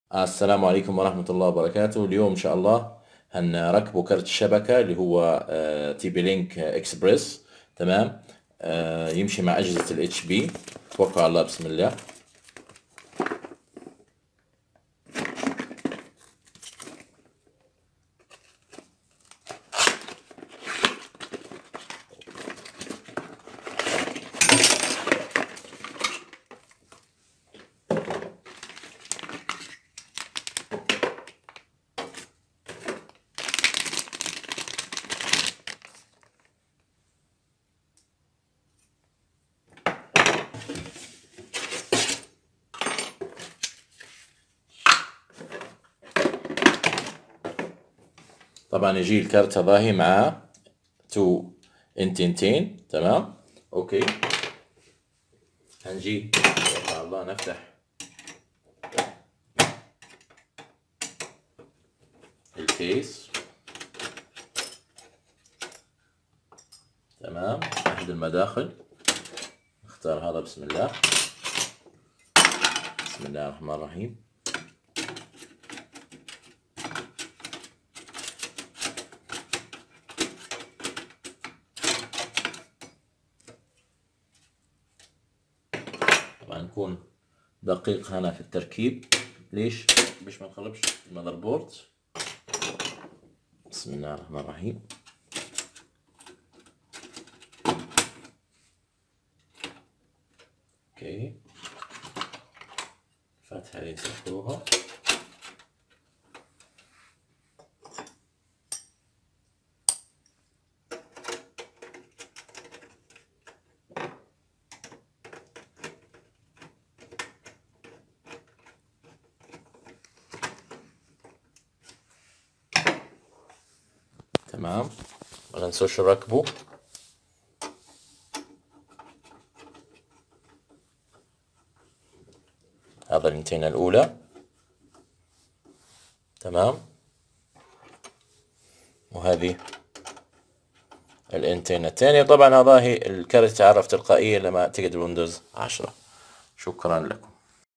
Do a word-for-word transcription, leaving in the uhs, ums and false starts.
السلام عليكم ورحمة الله وبركاته. اليوم إن شاء الله هنركبه كرت الشبكة اللي هو تي بي لينك اكسبريس. تمام. آه، يمشي مع أجهزة الاتش بي. توكل على الله، بسم الله. طبعا يجي الكارت هذاهي مع تو انتنتين. تمام. اوكي، هنجي توكل على الله نفتح الكيس. تمام. احد المداخل نختار هذا، بسم الله. بسم الله الرحمن الرحيم. طبعا نكون دقيق هنا في التركيب. ليش؟ باش ما نخربش المذر بورد. بسم الله الرحمن الرحيم. اوكي، الفتحة اللي نسكروها. تمام. ما ننسوش نركبه. هذا الانتينة الأولى. تمام. وهذه الانتينة الثانية. طبعا هذا هي الكارت يتعرف تلقائيا لما تجد ويندوز عشرة. شكرا لكم.